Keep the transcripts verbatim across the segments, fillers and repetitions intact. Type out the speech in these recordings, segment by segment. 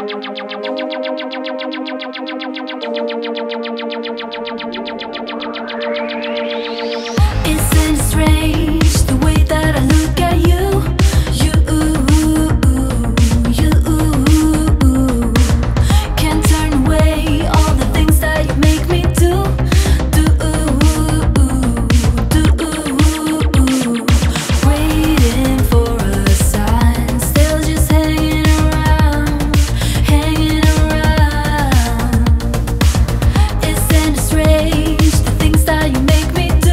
Isn't it strange the way that I look at you? You, you can't turn away all the things that you make me do, do, do. Waiting for a sign, still just hanging around, hanging around. Isn't it strange the things that you make me do?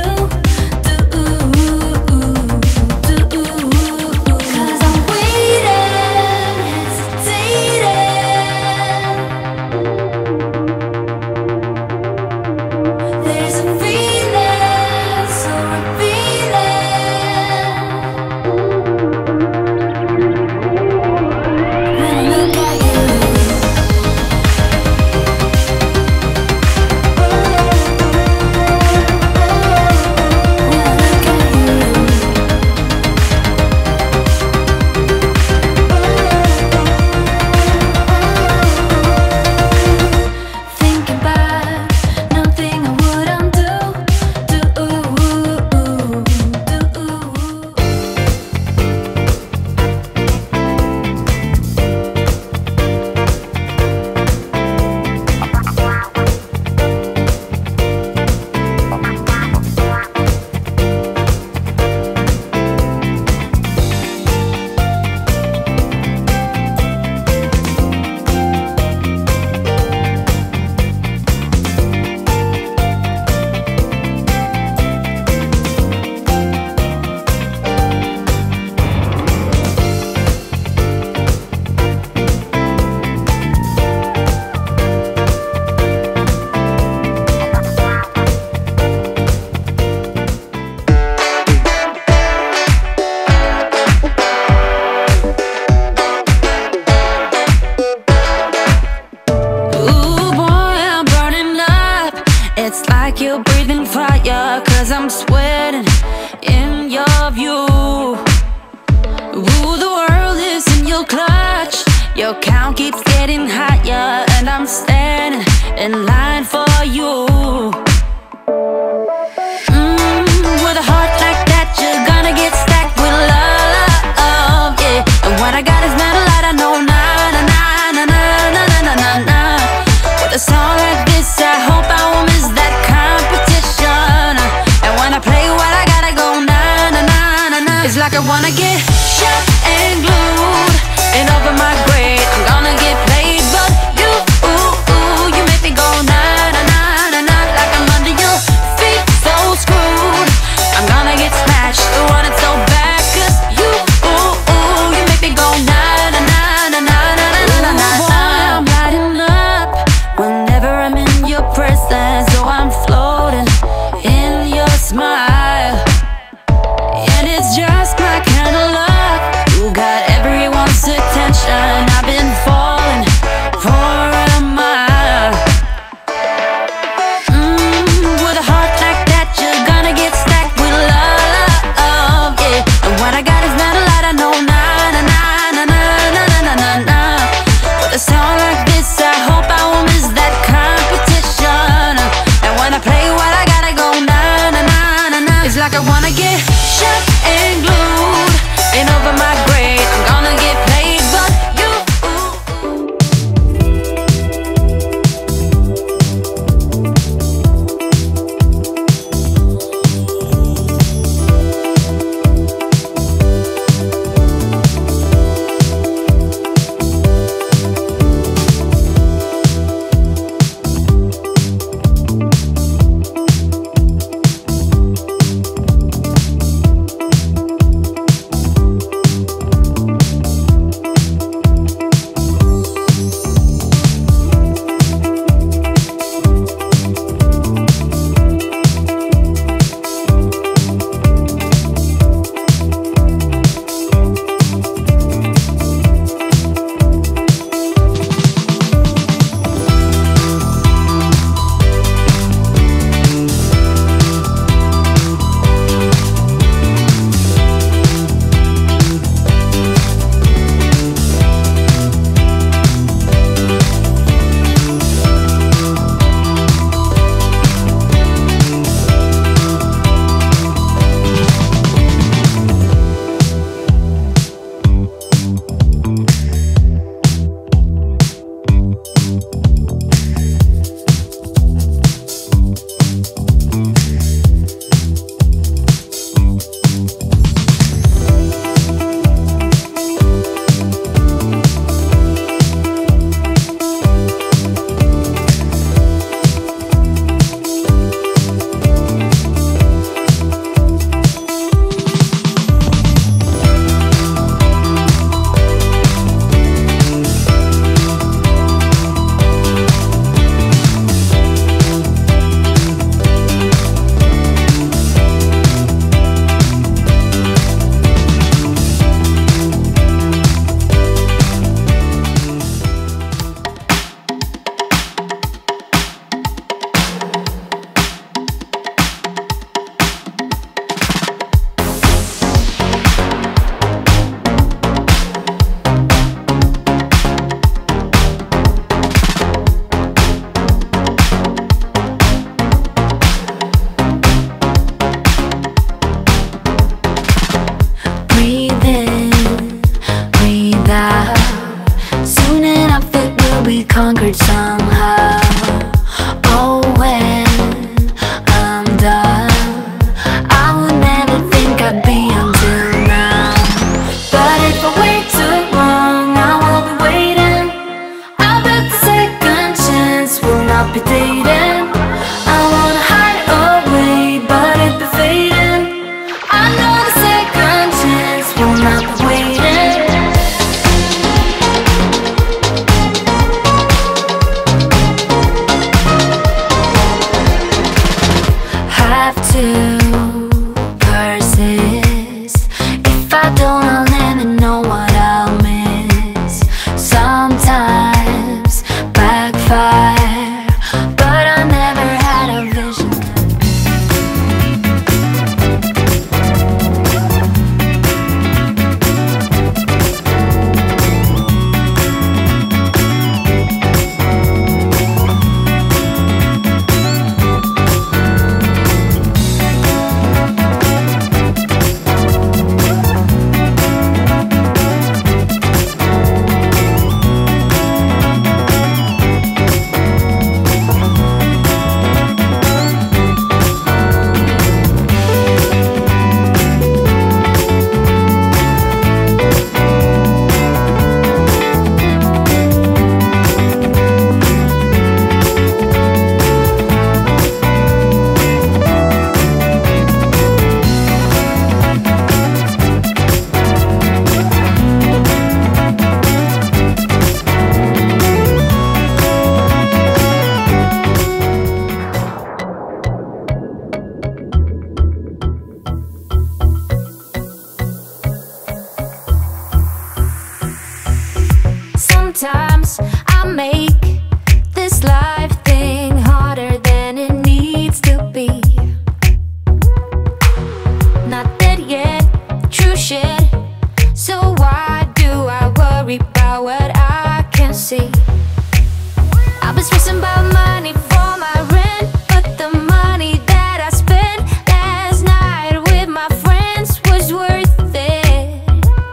It's like you're breathing fire, cause I'm sweating in your view. Ooh, the world is in your clutch, your count keeps getting higher, and I'm standing in line for you. Mm, with a heart like that, you're gonna get stacked with love, yeah. And what I got is metal light, I know, na na na na na na na na na. With a song like this, I hope I won't miss that competition. And when I play what I gotta go, na na na na na. It's like I wanna get shot and glued and over my grave. I'm gonna get played, but you, ooh, ooh, you make me go na na na na na. Like I'm under your feet, so screwed. I'm gonna get smashed, want it so bad, cause you, ooh, ooh, you make me go na na na na na na na na na. I'm lighting up whenever I'm in your presence, so I'm floating in your smile, and it's just my kind of Sometimes I make this life thing harder than it needs to be. Not dead yet, true shit. So why do I worry about what I can't see? I've been stressing about money for my rent, but the money that I spent last night with my friends was worth it.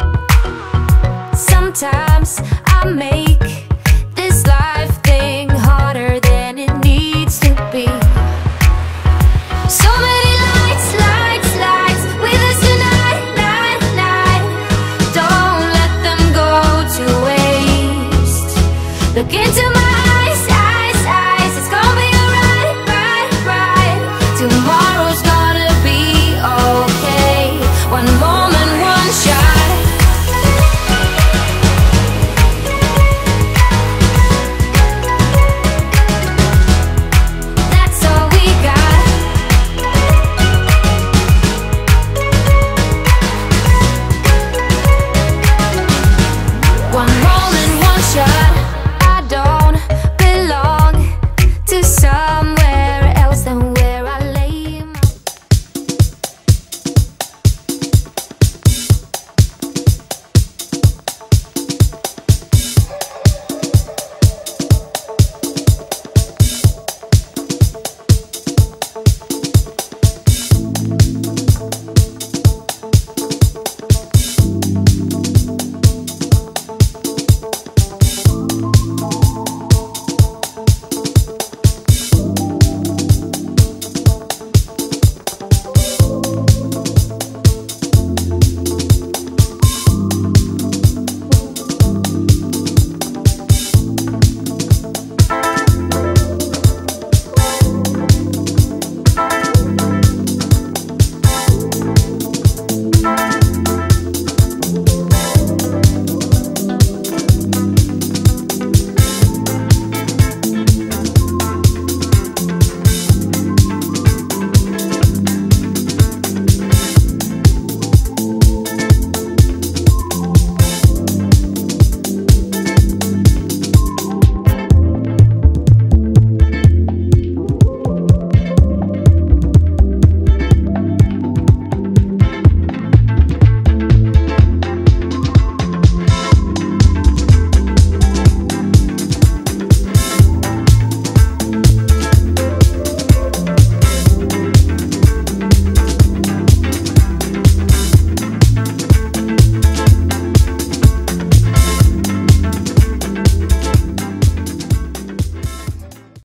Sometimes I make this life thing harder than it needs to be. So many lights, lights, lights with us tonight, night, night. Don't let them go to waste. Look into my